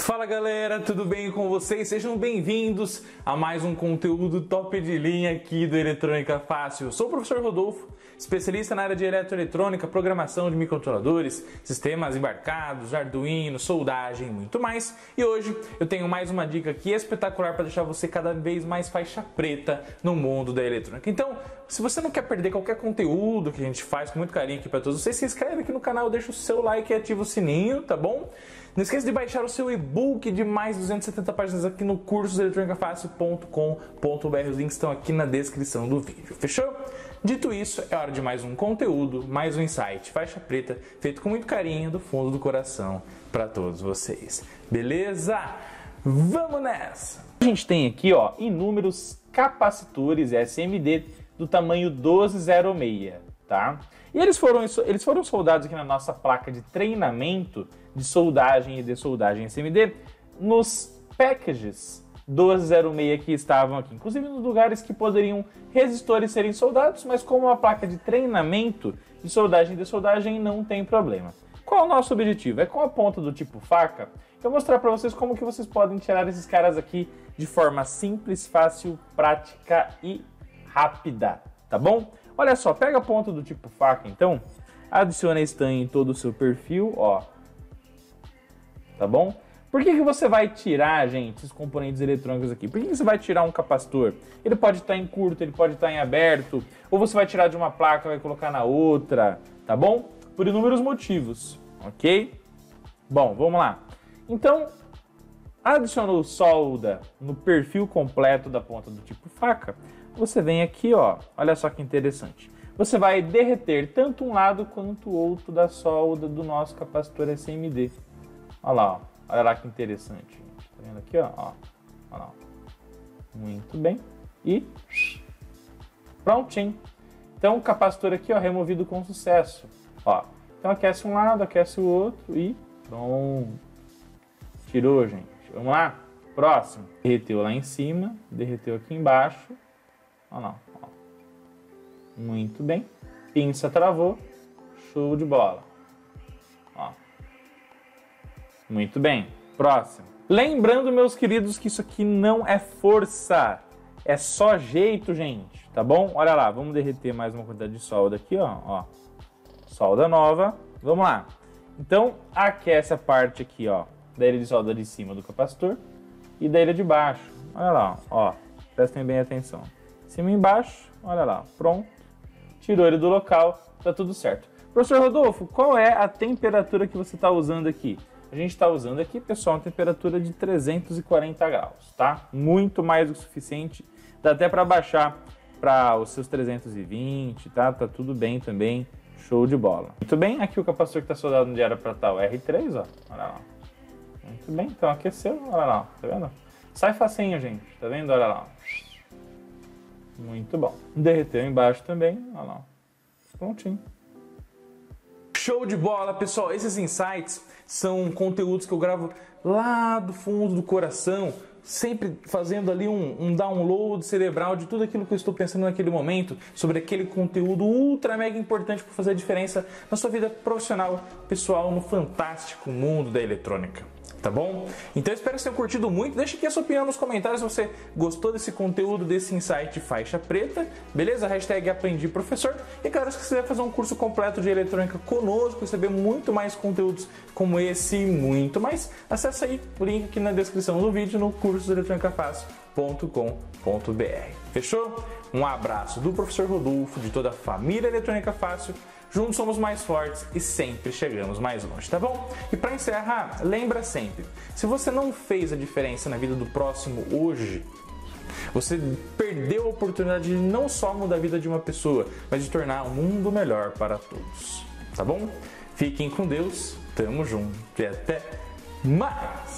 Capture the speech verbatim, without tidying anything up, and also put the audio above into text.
Fala galera, tudo bem com vocês? Sejam bem-vindos a mais um conteúdo top de linha aqui do Eletrônica Fácil. Eu sou o professor Rodolfo, especialista na área de eletroeletrônica, programação de microcontroladores, sistemas embarcados, Arduino, soldagem e muito mais. E hoje eu tenho mais uma dica aqui espetacular para deixar você cada vez mais faixa preta no mundo da eletrônica. Então, se você não quer perder qualquer conteúdo que a gente faz com muito carinho aqui para todos vocês, se inscreve aqui no canal, deixa o seu like e ativa o sininho, tá bom? Não esqueça de baixar o seu e-book de mais duzentas e setenta páginas aqui no curso eletrônica fácil ponto com ponto br. Os links estão aqui na descrição do vídeo, fechou? Dito isso, é hora de mais um conteúdo, mais um insight, faixa preta, feito com muito carinho do fundo do coração para todos vocês. Beleza? Vamos nessa! A gente tem aqui, ó, inúmeros capacitores S M D do tamanho doze zero seis, tá? E eles foram, eles foram soldados aqui na nossa placa de treinamento de soldagem e dessoldagem S M D nos packages doze zero seis que estavam aqui, inclusive nos lugares que poderiam resistores serem soldados, mas como uma placa de treinamento de soldagem e dessoldagem não tem problema. Qual é o nosso objetivo? É com a ponta do tipo faca, eu vou mostrar para vocês como que vocês podem tirar esses caras aqui de forma simples, fácil, prática e rápida, tá bom? Olha só, pega a ponta do tipo faca, então, adiciona estanho em todo o seu perfil, ó, tá bom? Por que que você vai tirar, gente, esses componentes eletrônicos aqui? Por que que você vai tirar um capacitor? Ele pode estar em curto, ele pode estar em aberto, ou você vai tirar de uma placa e vai colocar na outra, tá bom? Por inúmeros motivos, ok? Bom, vamos lá. Então, adicionou solda no perfil completo da ponta do tipo faca, você vem aqui, ó, olha só que interessante. Você vai derreter tanto um lado quanto o outro da solda do nosso capacitor S M D. Olha lá, ó. Olha lá que interessante. Tá vendo aqui, ó? ó. Olha lá. Muito bem. E prontinho. Então o capacitor aqui, ó, removido com sucesso. Ó. Então aquece um lado, aquece o outro e pronto. Tirou, gente. Vamos lá? Próximo. Derreteu lá em cima, derreteu aqui embaixo. Olha lá, ó. Muito bem. Pinça travou. Show de bola. Ó. Muito bem. Próximo. Lembrando, meus queridos, que isso aqui não é força. É só jeito, gente. Tá bom? Olha lá. Vamos derreter mais uma quantidade de solda aqui, ó. ó. Solda nova. Vamos lá. Então, aquece a parte aqui, ó, da ilha de solda de cima do capacitor e da ilha de baixo. Olha lá, ó. Prestem bem atenção. Cima e embaixo, olha lá, pronto. Tirou ele do local, tá tudo certo. Professor Rodolfo, qual é a temperatura que você está usando aqui? A gente está usando aqui, pessoal, uma temperatura de trezentos e quarenta graus, tá? Muito mais do que o suficiente. Dá até para baixar para os seus trezentos e vinte, tá? Tá tudo bem também, show de bola. Muito bem, aqui o capacitor que está soldado onde era para estar o R três, ó, olha lá. Muito bem, então aqueceu, olha lá, tá vendo? Sai facinho, gente, tá vendo? Olha lá. Muito bom. Derreteu embaixo também, olha lá. Prontinho. Show de bola, pessoal. Esses insights são conteúdos que eu gravo lá do fundo do coração, sempre fazendo ali um, um download cerebral de tudo aquilo que eu estou pensando naquele momento, sobre aquele conteúdo ultra mega importante para fazer a diferença na sua vida profissional, pessoal, no fantástico mundo da eletrônica. Tá bom? Então eu espero que você tenha curtido muito. Deixa aqui a sua opinião nos comentários se você gostou desse conteúdo, desse insight faixa preta. Beleza? Hashtag aprendi professor. E claro, se você quiser fazer um curso completo de eletrônica conosco, receber muito mais conteúdos como esse e muito mais, acessa aí o link aqui na descrição do vídeo no curso eletrônica fácil ponto com ponto br. Fechou? Um abraço do professor Rodolfo, de toda a família Eletrônica Fácil. Juntos somos mais fortes e sempre chegamos mais longe, tá bom? E para encerrar, lembra sempre, se você não fez a diferença na vida do próximo hoje, você perdeu a oportunidade de não só mudar a vida de uma pessoa, mas de tornar o mundo melhor para todos, tá bom? Fiquem com Deus, tamo junto e até mais!